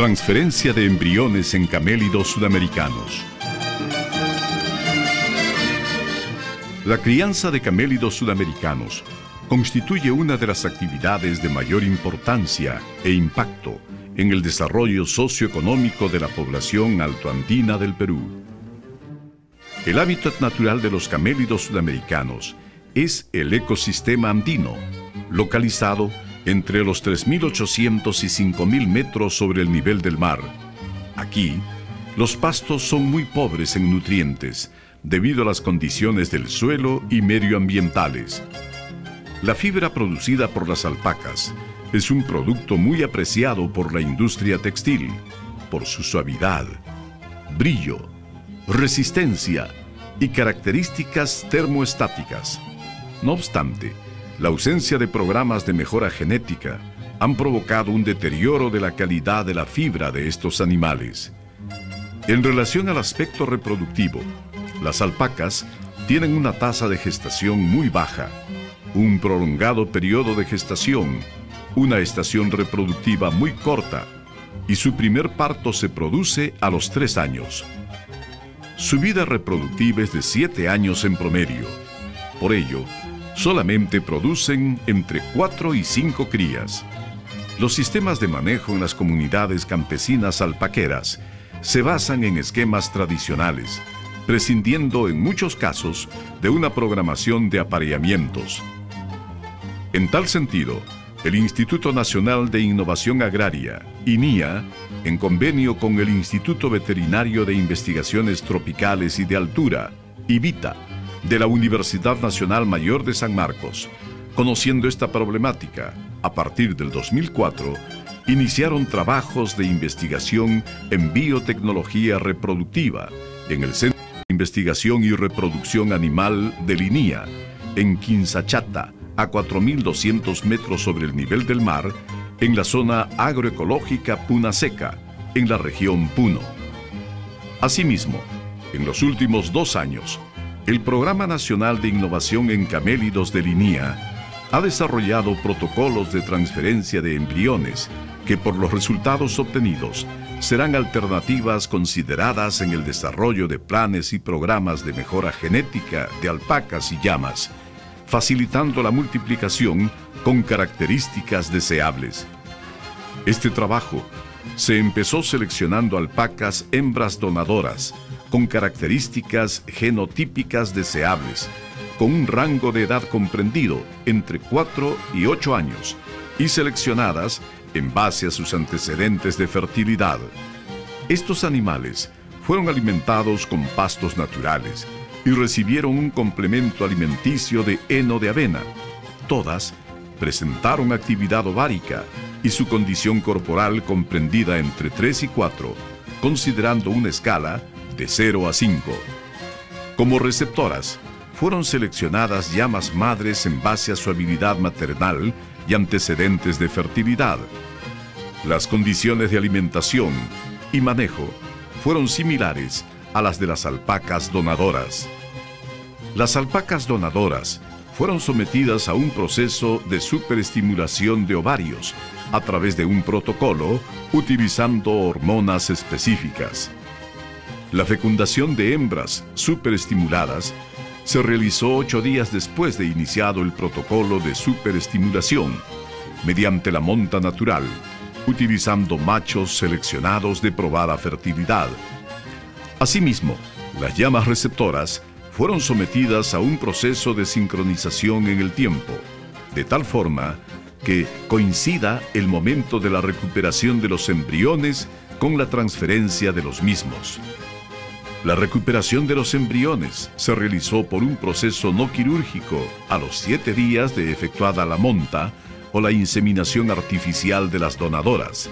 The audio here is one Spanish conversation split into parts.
Transferencia de embriones en camélidos sudamericanos. La crianza de camélidos sudamericanos constituye una de las actividades de mayor importancia e impacto en el desarrollo socioeconómico de la población altoandina del Perú. El hábitat natural de los camélidos sudamericanos es el ecosistema andino, localizado entre los 3.800 y 5.000 metros sobre el nivel del mar. Aquí, los pastos son muy pobres en nutrientes, debido a las condiciones del suelo y medioambientales. La fibra producida por las alpacas es un producto muy apreciado por la industria textil, por su suavidad, brillo, resistencia y características termoestáticas. No obstante, la ausencia de programas de mejora genética han provocado un deterioro de la calidad de la fibra de estos animales. En relación al aspecto reproductivo, las alpacas tienen una tasa de gestación muy baja, un prolongado periodo de gestación, una estación reproductiva muy corta y su primer parto se produce a los 3 años. Su vida reproductiva es de 7 años en promedio. Por ello, solamente producen entre 4 y 5 crías. Los sistemas de manejo en las comunidades campesinas alpaqueras se basan en esquemas tradicionales, prescindiendo en muchos casos de una programación de apareamientos. En tal sentido, el Instituto Nacional de Innovación Agraria, INIA, en convenio con el Instituto Veterinario de Investigaciones Tropicales y de Altura, IVITA, de la Universidad Nacional Mayor de San Marcos, conociendo esta problemática, a partir del 2004, iniciaron trabajos de investigación en biotecnología reproductiva en el Centro de Investigación y Reproducción Animal del INIA, en Quinzachata, a 4.200 metros sobre el nivel del mar, en la zona agroecológica Puna Seca, en la región Puno. Asimismo, en los últimos 2 años, el Programa Nacional de Innovación en Camélidos del INIA ha desarrollado protocolos de transferencia de embriones que, por los resultados obtenidos, serán alternativas consideradas en el desarrollo de planes y programas de mejora genética de alpacas y llamas, facilitando la multiplicación con características deseables. Este trabajo se empezó seleccionando alpacas hembras donadoras con características genotípicas deseables, con un rango de edad comprendido entre 4 y 8 años y seleccionadas en base a sus antecedentes de fertilidad. Estos animales fueron alimentados con pastos naturales y recibieron un complemento alimenticio de heno de avena. Todas presentaron actividad ovárica y su condición corporal comprendida entre 3 y 4, considerando una escala de 0 a 5. Como receptoras, fueron seleccionadas llamas madres en base a su habilidad maternal y antecedentes de fertilidad. Las condiciones de alimentación y manejo fueron similares a las de las alpacas donadoras. Las alpacas donadoras fueron sometidas a un proceso de superestimulación de ovarios a través de un protocolo utilizando hormonas específicas. La fecundación de hembras superestimuladas se realizó 8 días después de iniciado el protocolo de superestimulación, mediante la monta natural, utilizando machos seleccionados de probada fertilidad. Asimismo, las llamas receptoras fueron sometidas a un proceso de sincronización en el tiempo, de tal forma que coincida el momento de la recuperación de los embriones con la transferencia de los mismos. La recuperación de los embriones se realizó por un proceso no quirúrgico a los 7 días de efectuada la monta o la inseminación artificial de las donadoras.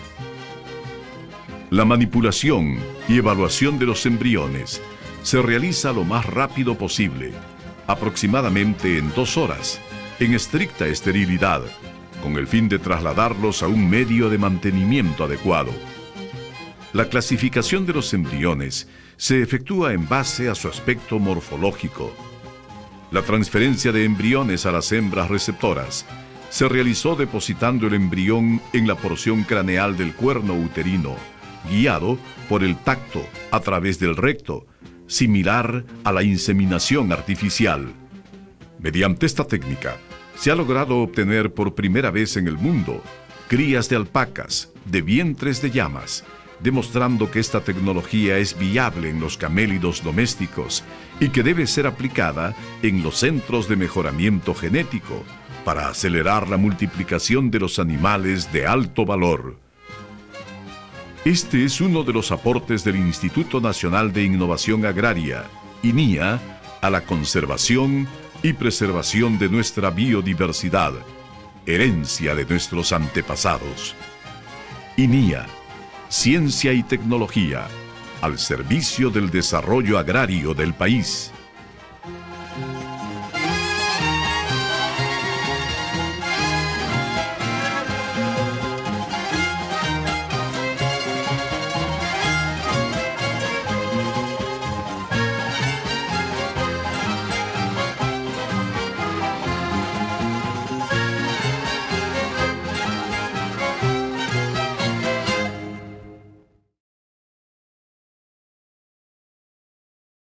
La manipulación y evaluación de los embriones se realiza lo más rápido posible, aproximadamente en 2 horas, en estricta esterilidad, con el fin de trasladarlos a un medio de mantenimiento adecuado. La clasificación de los embriones se efectúa en base a su aspecto morfológico. La transferencia de embriones a las hembras receptoras se realizó depositando el embrión en la porción craneal del cuerno uterino, guiado por el tacto a través del recto, similar a la inseminación artificial. Mediante esta técnica, se ha logrado obtener por primera vez en el mundo crías de alpacas de vientres de llamas, demostrando que esta tecnología es viable en los camélidos domésticos y que debe ser aplicada en los centros de mejoramiento genético para acelerar la multiplicación de los animales de alto valor. Este es uno de los aportes del Instituto Nacional de Innovación Agraria, INIA, a la conservación y preservación de nuestra biodiversidad, herencia de nuestros antepasados. INIA, ciencia y tecnología, al servicio del desarrollo agrario del país.